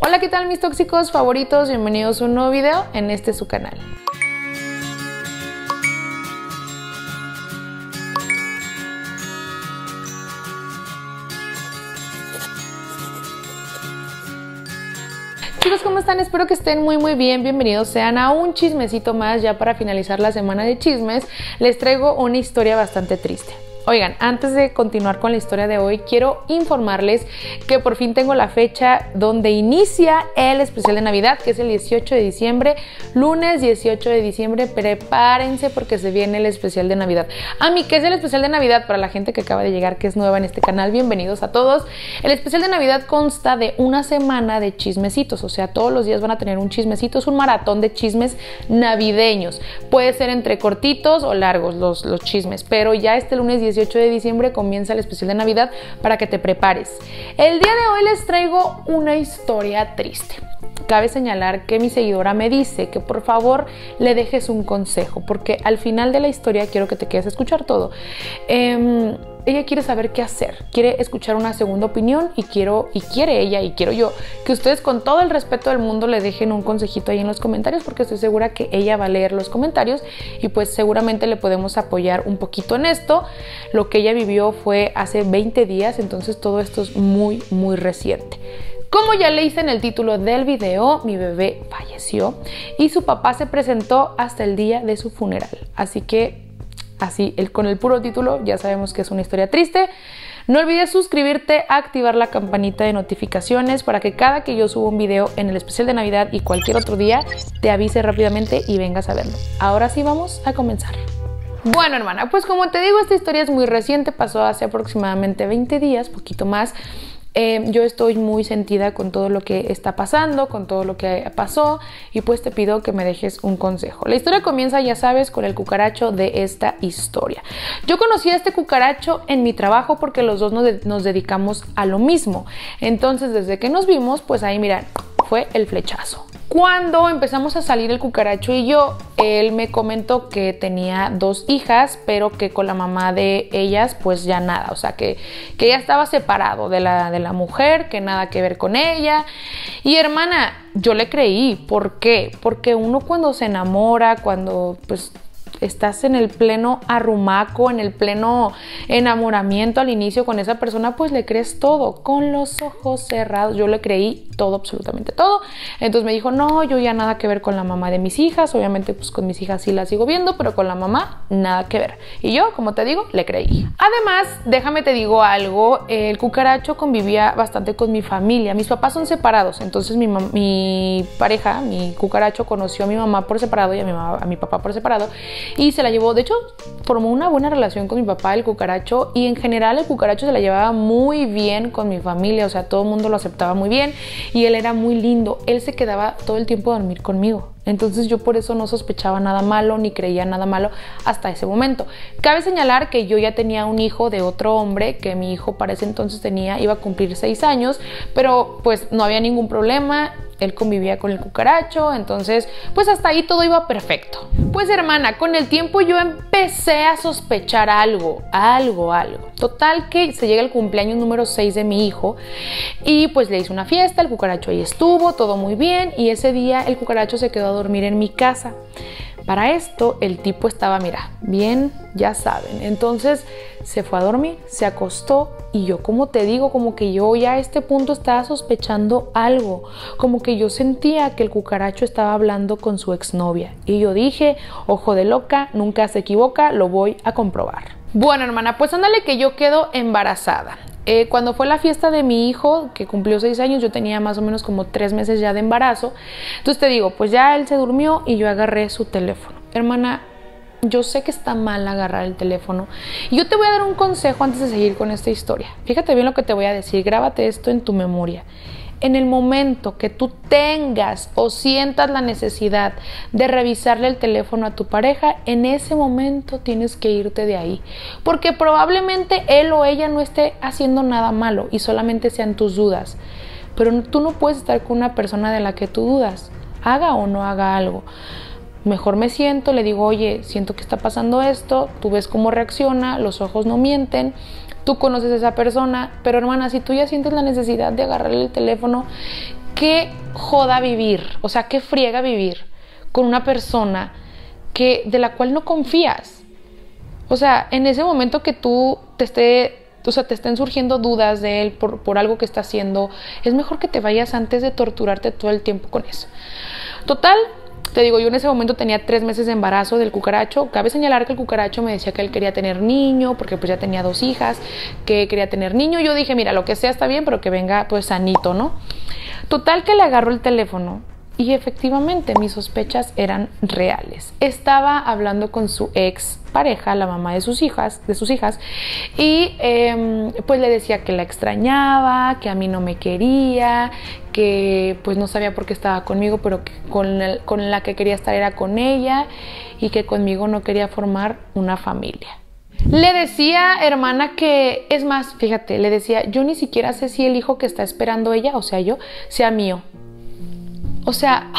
Hola, ¿qué tal mis tóxicos favoritos? Bienvenidos a un nuevo video en su canal. Chicos, ¿cómo están? Espero que estén muy bien. Bienvenidos sean a un chismecito más. Ya para finalizar la semana de chismes, les traigo una historia bastante triste. Oigan, antes de continuar con la historia de hoy, quiero informarles que por fin tengo la fecha donde inicia el especial de Navidad, que es el 18 de diciembre, lunes 18 de diciembre. Prepárense porque se viene el especial de Navidad. ¿Qué es el especial de Navidad? Para la gente que acaba de llegar, que es nueva en este canal, bienvenidos a todos. El especial de Navidad consta de una semana de chismecitos, o sea, todos los días van a tener un chismecito. Es un maratón de chismes navideños. Puede ser entre cortitos o largos los chismes, pero ya este lunes 18 de diciembre comienza el especial de Navidad para que te prepares. El día de hoy les traigo una historia triste. Cabe señalar que mi seguidora me dice que por favor le dejes un consejo, porque al final de la historia quiero que te quedes a escuchar todo. Ella quiere saber qué hacer, quiere escuchar una segunda opinión y quiere ella y quiero yo que ustedes con todo el respeto del mundo le dejen un consejito ahí en los comentarios, porque estoy segura que ella va a leer los comentarios y pues seguramente le podemos apoyar un poquito en esto. Lo que ella vivió fue hace 20 días, entonces todo esto es muy reciente. Como ya leíste en el título del video, mi bebé falleció y su papá se presentó hasta el día de su funeral. Así que con el puro título ya sabemos que es una historia triste. No olvides suscribirte, activar la campanita de notificaciones para que cada que yo suba un video en el especial de Navidad y cualquier otro día te avise rápidamente y vengas a verlo. Ahora sí vamos a comenzar. Bueno, hermana, pues como te digo, esta historia es muy reciente, pasó hace aproximadamente 20 días, poquito más. Yo estoy muy sentida con todo lo que está pasando, con todo lo que pasó, y pues te pido que me dejes un consejo. La historia comienza, ya sabes, con el cucaracho de esta historia. Yo conocí a este cucaracho en mi trabajo porque los dos nos dedicamos a lo mismo. Entonces, desde que nos vimos, pues ahí, mira, fue el flechazo. Cuando empezamos a salir el cucaracho y yo, él me comentó que tenía 2 hijas, pero que con la mamá de ellas pues ya nada, o sea que ya estaba separado de la mujer, que nada que ver con ella. Y hermana, yo le creí. ¿Por qué? Porque uno cuando se enamora, cuando pues estás en el pleno arrumaco, en el pleno enamoramiento al inicio con esa persona, pues le crees todo, con los ojos cerrados. Yo le creí todo, absolutamente todo. Entonces me dijo, no, yo ya nada que ver con la mamá de mis hijas. Obviamente pues con mis hijas sí la sigo viendo, pero con la mamá nada que ver. Y yo, como te digo, le creí. Además, déjame te digo algo, el cucaracho convivía bastante con mi familia. Mis papás son separados, entonces mi pareja, mi cucaracho, conoció a mi mamá por separado y a mi papá por separado, y se la llevó. De hecho, formó una buena relación con mi papá, el cucaracho, y en general el cucaracho se la llevaba muy bien con mi familia, o sea, todo el mundo lo aceptaba muy bien y él era muy lindo. Él se quedaba todo el tiempo a dormir conmigo. Entonces yo por eso no sospechaba nada malo ni creía nada malo hasta ese momento. Cabe señalar que yo ya tenía un hijo de otro hombre, que mi hijo para ese entonces iba a cumplir 6 años, pero pues no había ningún problema. Él convivía con el cucaracho, entonces pues hasta ahí todo iba perfecto. Pues hermana, con el tiempo yo empecé a sospechar algo. Total que se llega el cumpleaños número 6 de mi hijo y pues le hice una fiesta, el cucaracho ahí estuvo, todo muy bien, y ese día el cucaracho se quedó a dormir en mi casa. Para esto el tipo estaba, mira, bien, ya saben. Entonces se fue a dormir, se acostó y yo, como te digo, como que yo ya a este punto estaba sospechando algo. Como que yo sentía que el cucaracho estaba hablando con su exnovia. Y yo dije, ojo de loca, nunca se equivoca, lo voy a comprobar. Bueno, hermana, pues ándale que yo quedo embarazada. Cuando fue la fiesta de mi hijo, que cumplió 6 años, yo tenía más o menos como 3 meses ya de embarazo. Entonces te digo, pues ya él se durmió y yo agarré su teléfono. Hermana, yo sé que está mal agarrar el teléfono y yo te voy a dar un consejo antes de seguir con esta historia. Fíjate bien lo que te voy a decir, grábate esto en tu memoria. En el momento que tú tengas o sientas la necesidad de revisarle el teléfono a tu pareja, en ese momento tienes que irte de ahí, porque probablemente él o ella no esté haciendo nada malo y solamente sean tus dudas, pero tú no puedes estar con una persona de la que tú dudas, haga o no haga algo. Mejor me siento, le digo, oye, siento que está pasando esto, tú ves cómo reacciona, los ojos no mienten, tú conoces a esa persona, pero hermana, si tú ya sientes la necesidad de agarrarle el teléfono, qué joda vivir, o sea, qué friega vivir con una persona de la cual no confías. O sea, en ese momento que tú te estén surgiendo dudas de él por algo que está haciendo, es mejor que te vayas antes de torturarte todo el tiempo con eso. Total, te digo, yo en ese momento tenía 3 meses de embarazo del cucaracho. Cabe señalar que el cucaracho me decía que él quería tener niño, porque pues ya tenía 2 hijas, que quería tener niño. Yo dije, mira, lo que sea está bien, pero que venga pues sanito, ¿no? Total que le agarró el teléfono y efectivamente mis sospechas eran reales. Estaba hablando con su ex pareja, la mamá de sus hijas, y pues le decía que la extrañaba, que a mí no me quería, que pues no sabía por qué estaba conmigo, pero que con la que quería estar era con ella, y que conmigo no quería formar una familia. Le decía, hermana, que, es más, fíjate, le decía, yo ni siquiera sé si el hijo que está esperando ella, o sea yo, sea mío. O sea,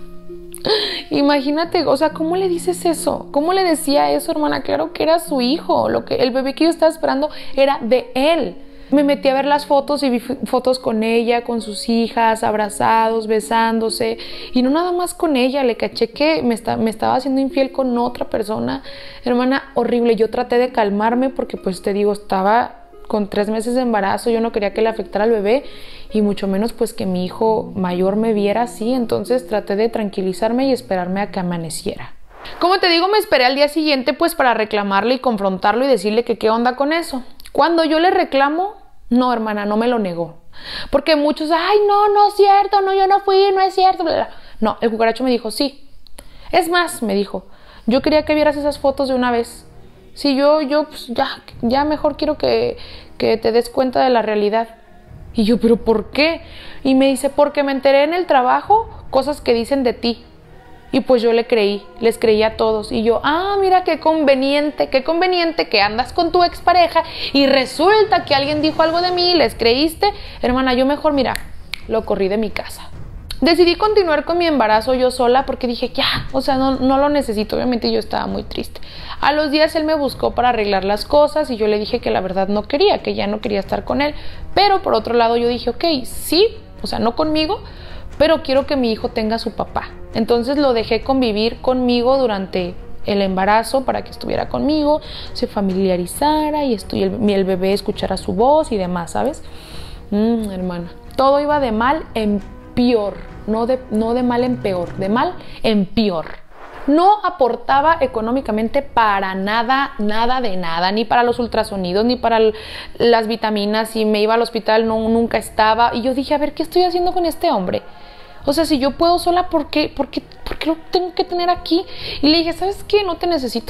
imagínate, o sea, ¿cómo le dices eso? ¿Cómo le decía eso, hermana? Claro que era su hijo, el bebé que yo estaba esperando era de él. Me metí a ver las fotos y vi fotos con ella, con sus hijas, abrazados, besándose, y no nada más con ella, le caché que me estaba haciendo infiel con otra persona. Hermana, horrible. Yo traté de calmarme porque, pues te digo, estaba con 3 meses de embarazo, yo no quería que le afectara al bebé y mucho menos pues que mi hijo mayor me viera así. Entonces traté de tranquilizarme y esperarme a que amaneciera. Como te digo, me esperé al día siguiente pues para reclamarle y confrontarlo y decirle que qué onda con eso. Cuando yo le reclamo, no, hermana, no me lo negó, porque muchos, ay, no es cierto, no, yo no fui, no es cierto, bla, bla. No, el cucaracho me dijo, sí. Es más, me dijo, yo quería que vieras esas fotos de una vez. Sí, yo pues ya mejor quiero que te des cuenta de la realidad. Y yo, ¿pero por qué? Y me dice, porque me enteré en el trabajo cosas que dicen de ti. Y pues yo les creí a todos. Y yo, mira qué conveniente que andas con tu expareja y resulta que alguien dijo algo de mí y les creíste. Hermana, yo mejor, mira, lo corrí de mi casa. Decidí continuar con mi embarazo yo sola porque dije, ya, o sea, no lo necesito. Obviamente yo estaba muy triste. A los días él me buscó para arreglar las cosas y yo le dije que la verdad no quería, que ya no quería estar con él. Pero por otro lado yo dije, ok, sí, o sea, no conmigo, pero quiero que mi hijo tenga a su papá. Entonces lo dejé convivir conmigo durante el embarazo para que estuviera conmigo, se familiarizara y el bebé escuchara su voz y demás, ¿sabes? Hermana, todo iba de mal en peor, no de mal en peor, de mal en peor. No aportaba económicamente para nada, ni para los ultrasonidos, ni para las vitaminas. Si me iba al hospital, nunca estaba. Y yo dije, a ver, ¿qué estoy haciendo con este hombre? O sea, si yo puedo sola, ¿por qué lo tengo que tener aquí? Y le dije, ¿sabes qué? No te necesito.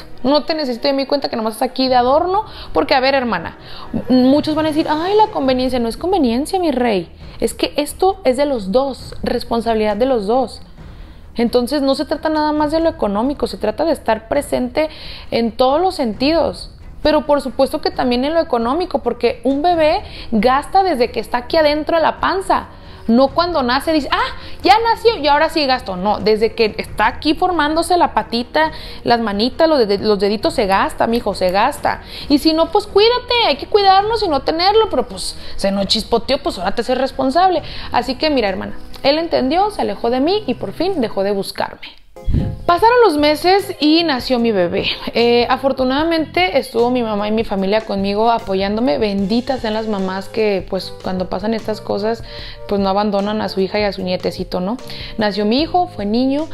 Y me di cuenta que nomás estás aquí de adorno. Porque, a ver, hermana, muchos van a decir, ay, la conveniencia. No es conveniencia, mi rey. Es que esto es de los dos, responsabilidad de los dos. Entonces no se trata nada más de lo económico, se trata de estar presente en todos los sentidos. Pero por supuesto que también en lo económico, porque un bebé gasta desde que está aquí adentro de la panza. No cuando nace dice, ya nació y ahora sí gasto. No, desde que está aquí formándose la patita, las manitas, los deditos se gasta, mijo, se gasta. Y si no, pues cuídate, hay que cuidarnos y no tenerlo, pero pues se nos chispoteó, pues ahora te haces responsable. Así que mira, hermana, él entendió, se alejó de mí y por fin dejó de buscarme. Pasaron los meses y nació mi bebé. Afortunadamente estuvo mi mamá y mi familia conmigo apoyándome. Benditas sean las mamás que pues cuando pasan estas cosas pues no abandonan a su hija y a su nietecito, ¿no? Nació mi hijo, fue niño,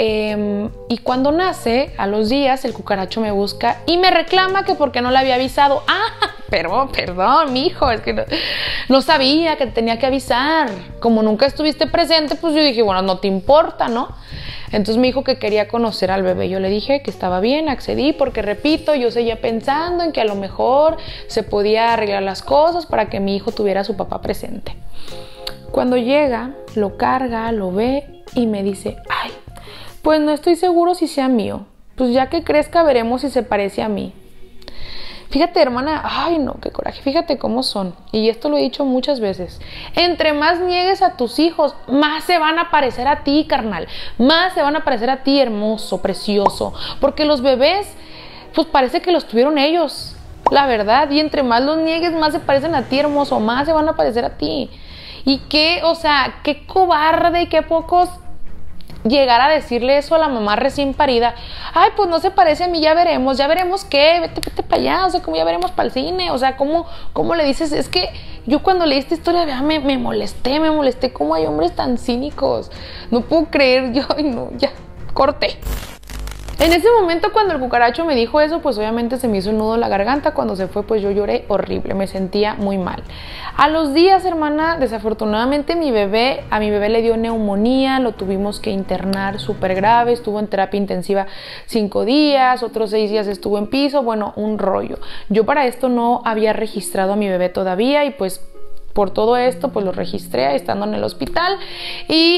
y cuando nace, a los días el cucaracho me busca y me reclama que porque no le había avisado. Perdón, mi hijo, es que no sabía que te tenía que avisar. Como nunca estuviste presente, pues yo dije, bueno, no te importa, ¿no? Entonces me dijo que quería conocer al bebé. Yo le dije que estaba bien, accedí porque, repito, yo seguía pensando en que a lo mejor se podía arreglar las cosas para que mi hijo tuviera a su papá presente. Cuando llega, lo carga, lo ve y me dice, ay, pues no estoy seguro si sea mío. Pues ya que crezca veremos si se parece a mí. Fíjate, hermana, ay no, qué coraje, fíjate cómo son, y esto lo he dicho muchas veces, entre más niegues a tus hijos, más se van a parecer a ti, carnal, más se van a parecer a ti, hermoso, precioso, porque los bebés, pues parece que los tuvieron ellos, la verdad, y entre más los niegues, más se parecen a ti, hermoso, más se van a parecer a ti. Y qué, o sea, qué cobarde y qué pocos llegar a decirle eso a la mamá recién parida. Ay, pues no se parece a mí, ya veremos qué, vete para allá, o sea, como ya veremos para el cine, o sea, ¿cómo le dices? Es que yo cuando leí esta historia, me molesté, cómo hay hombres tan cínicos, no puedo creer, yo, ay no, ya, corté. En ese momento cuando el cucaracho me dijo eso, pues obviamente se me hizo un nudo en la garganta. Cuando se fue, pues yo lloré horrible, me sentía muy mal. A los días, hermana, desafortunadamente a mi bebé le dio neumonía, lo tuvimos que internar súper grave, estuvo en terapia intensiva 5 días, otros 6 días estuvo en piso, bueno, un rollo. Yo para esto no había registrado a mi bebé todavía y pues por todo esto, pues lo registré estando en el hospital y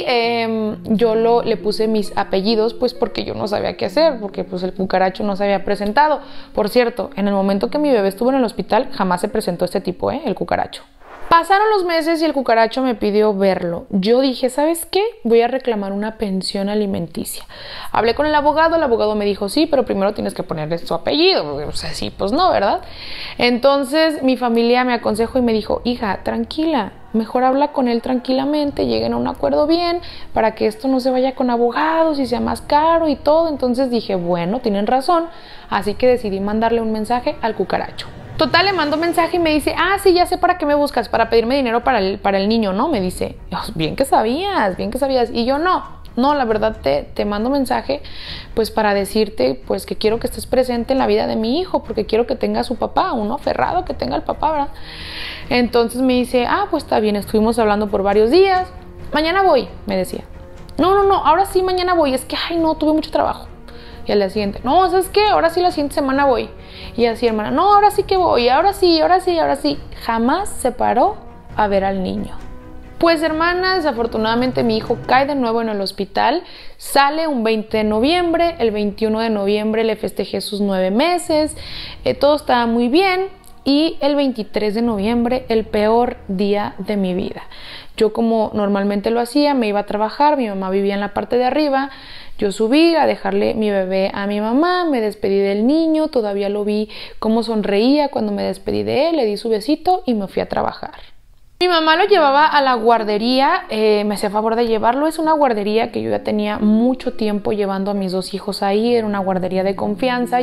yo le puse mis apellidos, pues porque yo no sabía qué hacer, porque pues el cucaracho no se había presentado. Por cierto, en el momento que mi bebé estuvo en el hospital, jamás se presentó este tipo, el cucaracho. Pasaron los meses y el cucaracho me pidió verlo. Yo dije, ¿sabes qué? Voy a reclamar una pensión alimenticia. Hablé con el abogado me dijo, sí, pero primero tienes que ponerle su apellido. O sea, sí, pues no, ¿verdad? Entonces mi familia me aconsejó y me dijo, hija, tranquila, mejor habla con él tranquilamente, lleguen a un acuerdo bien para que esto no se vaya con abogados y sea más caro y todo. Entonces dije, bueno, tienen razón, así que decidí mandarle un mensaje al cucaracho. Total, le mando mensaje y me dice, sí, ya sé para qué me buscas, para pedirme dinero para el niño, ¿no? Me dice, bien que sabías. Y yo, no, la verdad te mando mensaje pues para decirte pues que quiero que estés presente en la vida de mi hijo, porque quiero que tenga a su papá, uno aferrado que tenga el papá, ¿verdad? Entonces me dice, pues está bien, estuvimos hablando por varios días, mañana voy, me decía. No, ahora sí mañana voy, es que, no, tuve mucho trabajo. Y al día siguiente, no, ¿sabes qué? Ahora sí la siguiente semana voy. Y así, hermana, no, ahora sí que voy, ahora sí. Jamás se paró a ver al niño. Pues, hermana, desafortunadamente mi hijo cae de nuevo en el hospital, sale un 20 de noviembre, el 21 de noviembre le festejé sus 9 meses, todo estaba muy bien. Y el 23 de noviembre, el peor día de mi vida. Yo, como normalmente lo hacía, me iba a trabajar, mi mamá vivía en la parte de arriba, yo subí a dejarle mi bebé a mi mamá, me despedí del niño, todavía lo vi cómo sonreía cuando me despedí de él, le di su besito y me fui a trabajar. Mi mamá lo llevaba a la guardería, me hacía favor de llevarlo. Es una guardería que yo ya tenía mucho tiempo llevando a mis 2 hijos ahí, era una guardería de confianza.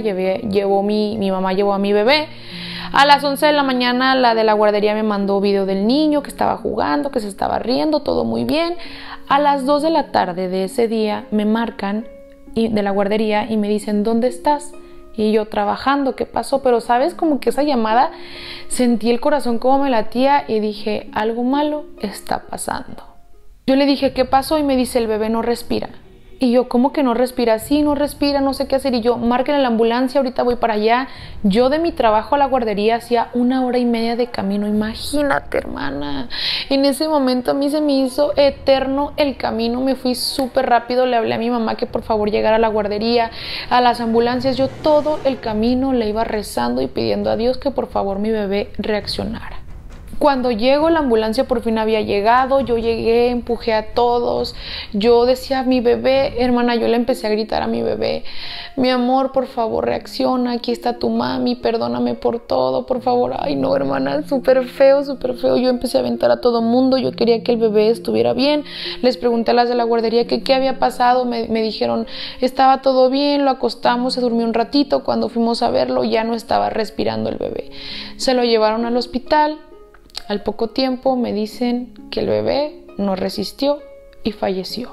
Mi mamá llevó a mi bebé. A las 11 de la mañana la de la guardería me mandó video del niño que estaba jugando, que se estaba riendo, todo muy bien. A las 2 de la tarde de ese día me marcan de la guardería y me dicen, ¿dónde estás? Y yo, trabajando, ¿qué pasó? Pero sabes, como que esa llamada sentí el corazón como me latía y dije, algo malo está pasando. Yo le dije, ¿qué pasó? Y me dice, el bebé no respira. Y yo, ¿cómo que no respira? Sí, no respira, no sé qué hacer. Y yo, marquen la ambulancia, ahorita voy para allá. Yo de mi trabajo a la guardería hacía 1 hora y media de camino. Imagínate, hermana. En ese momento a mí se me hizo eterno el camino. Me fui súper rápido. Le hablé a mi mamá que por favor llegara a la guardería, a las ambulancias. Yo todo el camino le iba rezando y pidiendo a Dios que por favor mi bebé reaccionara. Cuando llego, la ambulancia por fin había llegado, yo llegué, empujé a todos, yo decía, mi bebé, hermana, yo le empecé a gritar a mi bebé, mi amor, por favor, reacciona, aquí está tu mami, perdóname por todo, por favor. Ay, no, hermana, súper feo, yo empecé a aventar a todo mundo, yo quería que el bebé estuviera bien, les pregunté a las de la guardería que qué había pasado, me dijeron, estaba todo bien, lo acostamos, se durmió un ratito, cuando fuimos a verlo ya no estaba respirando el bebé, se lo llevaron al hospital. Al poco tiempo me dicen que el bebé no resistió y falleció.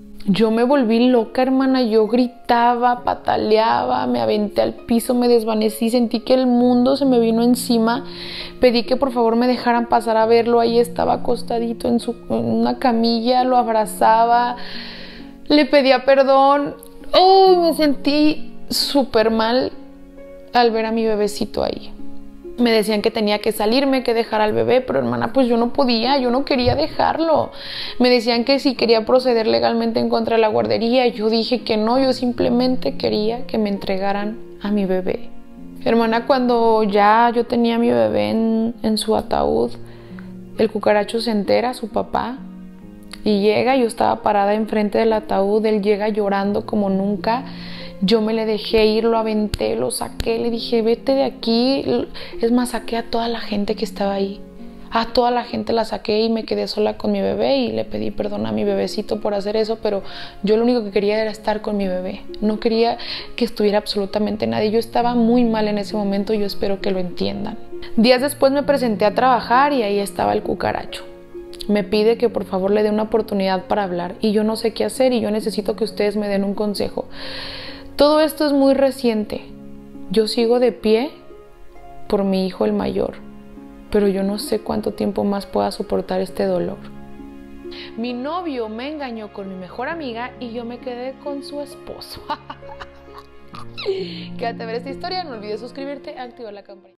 Yo me volví loca, hermana, yo gritaba, pataleaba, me aventé al piso, me desvanecí, sentí que el mundo se me vino encima. Pedí que por favor me dejaran pasar a verlo, ahí estaba acostadito en una camilla, lo abrazaba, le pedía perdón. Me sentí súper mal al ver a mi bebecito ahí. Me decían que tenía que salirme, que dejar al bebé, pero hermana, pues yo no podía, yo no quería dejarlo. Me decían que si quería proceder legalmente en contra de la guardería, yo dije que no, yo simplemente quería que me entregaran a mi bebé. Hermana, cuando ya yo tenía a mi bebé en su ataúd, el cucaracho se entera, su papá, y llega, yo estaba parada enfrente del ataúd, él llega llorando como nunca. Yo me le dejé ir, lo aventé, lo saqué, le dije, vete de aquí. Es más, saqué a toda la gente que estaba ahí. A toda la gente la saqué y me quedé sola con mi bebé y le pedí perdón a mi bebecito por hacer eso, pero yo lo único que quería era estar con mi bebé. No quería que estuviera absolutamente nadie. Yo estaba muy mal en ese momento y yo espero que lo entiendan. Días después me presenté a trabajar y ahí estaba el cucaracho. Me pide que por favor le dé una oportunidad para hablar y yo no sé qué hacer y yo necesito que ustedes me den un consejo. Todo esto es muy reciente. Yo sigo de pie por mi hijo el mayor, pero yo no sé cuánto tiempo más pueda soportar este dolor. Mi novio me engañó con mi mejor amiga y yo me quedé con su esposo. Quédate a ver esta historia, no olvides suscribirte, activar la campanita.